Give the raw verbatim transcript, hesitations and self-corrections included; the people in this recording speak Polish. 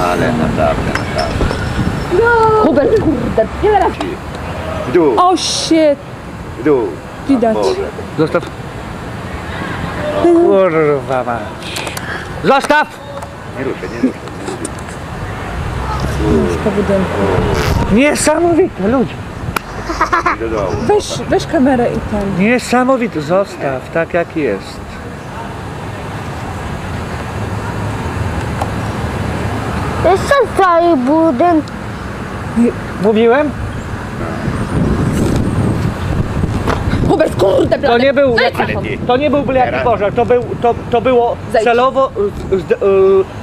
Ale naprawdę, naprawdę. Hubert, kurde, ile razy? W dół, O, shit. w dół. Widać. O Boże. Zostaw. Kurwa mać. Zostaw! Nie ruszę, nie ruszę. Po budynku. Niesamowite, ludzie. Do dołu. Weź, weź kamerę i ten. Niesamowite. Zostaw, tak jak jest. Jeszcze cały budynek. Mówiłem? Hubert, kurde, To blady. nie był, Zejdź jaki, stąd. to nie był byle jaki Teraz. pożar, to, był, to, to było Zejdź. celowo y, z- y,